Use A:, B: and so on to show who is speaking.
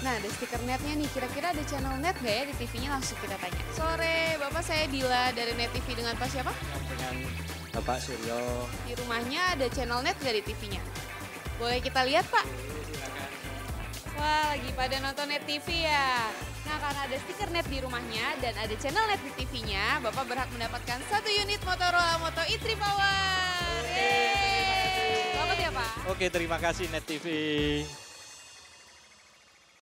A: Nah, ada stiker netnya nih, kira-kira ada channel net nggak ya di TV-nya? Langsung kita tanya. Sore, Bapak, saya Dila dari Net TV dengan Pak siapa?
B: Dengan Bapak Suryo.
A: Di rumahnya ada channel net nggak di TV-nya? Boleh kita lihat, Pak? Wah, lagi pada nonton Net TV ya. Nah, karena ada stiker net di rumahnya dan ada channel net di TV-nya, Bapak berhak mendapatkan 1 unit Motorola Moto E3 Power. Yeay! Selamat ya, Pak.
B: Oke, terima kasih Net TV.